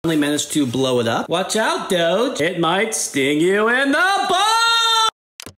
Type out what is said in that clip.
Managed to blow it up. Watch out, Doge. It might sting you in the butt.